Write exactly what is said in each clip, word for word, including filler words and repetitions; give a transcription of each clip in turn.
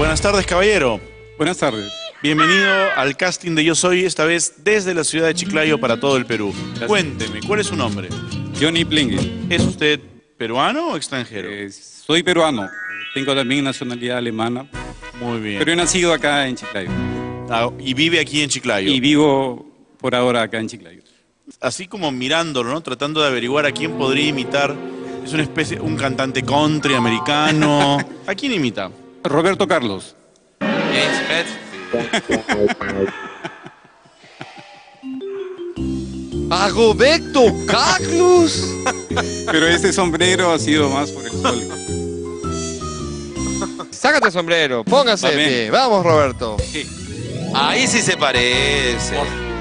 Buenas tardes, caballero. Buenas tardes. Bienvenido al casting de Yo Soy, esta vez desde la ciudad de Chiclayo para todo el Perú. Gracias. Cuénteme, ¿cuál es su nombre? Johnny Plingue. ¿Es usted peruano o extranjero? Eh, soy peruano. Tengo también nacionalidad alemana. Muy bien. Pero he nacido acá en Chiclayo. Ah, y vive aquí en Chiclayo. Y vivo por ahora acá en Chiclayo. Así como mirándolo, ¿no? Tratando de averiguar a quién podría imitar. Es una especie, un cantante country americano. ¿A quién imita? Roberto Carlos. James Hetfield. ¡A Roberto Carlos! Pero ese sombrero ha sido más por el sol. Sácate el sombrero, póngase de Va bien. pie. Vamos, Roberto. Sí. Ahí sí se parece.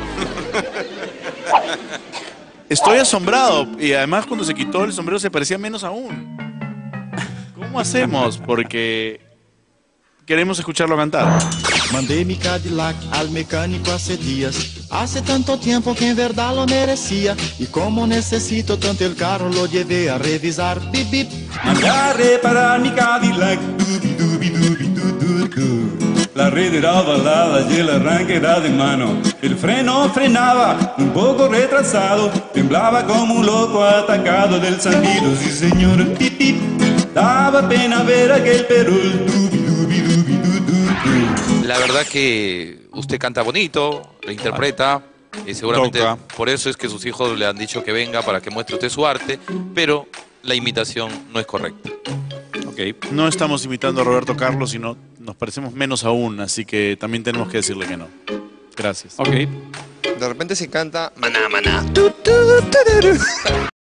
Estoy asombrado. Y además cuando se quitó el sombrero se parecía menos aún. ¿Cómo hacemos? Porque queremos escucharlo cantar. Mandei mi Cadillac al mecánico hace días. Hace tanto tiempo que en verdad lo merecía. Y como necesito tanto el carro, lo llevé a revisar. Bip, bip. Mandé a reparar mi Cadillac, dubi, dubi, dubi, du, du, du. La red era ovalada y el arranque era de mano. El freno frenaba un poco retrasado. Temblaba como un loco atacado del zumbido. Sí, señor, pip, pip. Daba pena ver aquel perol. Dubi, dubi, dubi, du, du, du. La verdad que usted canta bonito, lo interpreta. Y seguramente Toca. por eso es que sus hijos le han dicho que venga para que muestre usted su arte. Pero la imitación no es correcta. Ok. No estamos imitando a Roberto Carlos, sino nos parecemos menos aún, así que también tenemos que decirle que no. Gracias. Ok. De repente se canta maná, maná.